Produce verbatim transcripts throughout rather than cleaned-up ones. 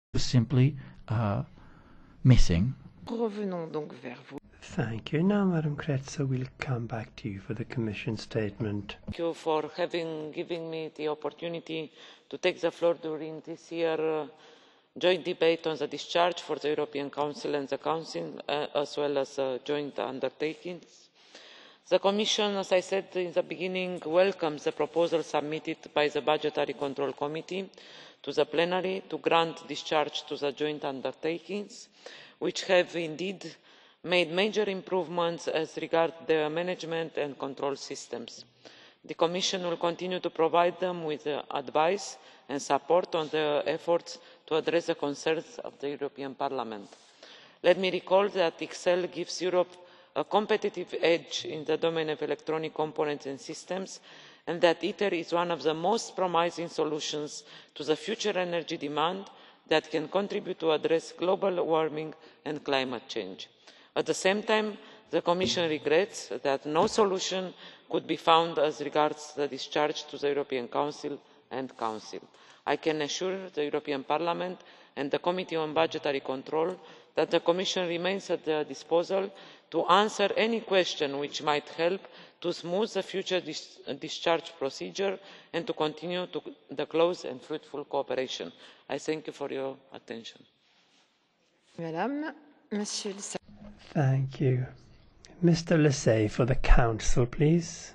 simply uh, missing. Revenons donc vers vous. Thank you. Now, Madam Kretzer, we'll come back to you for the Commission statement. Thank you for having given me the opportunity to take the floor during this year uh, joint debate on the discharge for the European Council and the Council, uh, as well as uh, joint undertakings. The Commission, as I said in the beginning, welcomes the proposal submitted by the Budgetary Control Committee to the plenary to grant discharge to the joint undertakings, which have indeed made major improvements as regards their management and control systems. The Commission will continue to provide them with advice and support on their efforts to address the concerns of the European Parliament. Let me recall that excel gives Europe a competitive edge in the domain of electronic components and systems, and that ITER is one of the most promising solutions to the future energy demand that can contribute to address global warming and climate change. At the same time, the Commission regrets that no solution could be found as regards the discharge to the European Council and Council. I can assure the European Parliament and the Committee on Budgetary Control that the Commission remains at their disposal to answer any question which might help to smooth the future dis discharge procedure and to continue to the close and fruitful cooperation. I thank you for your attention. Madame, Monsieur le Thank you. Mister Lisset for the Council, please.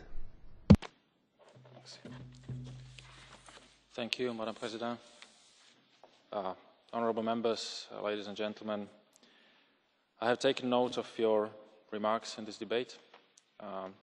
Thank you, Madam President. Uh, honourable members, uh, ladies and gentlemen, I have taken note of your remarks in this debate. Um,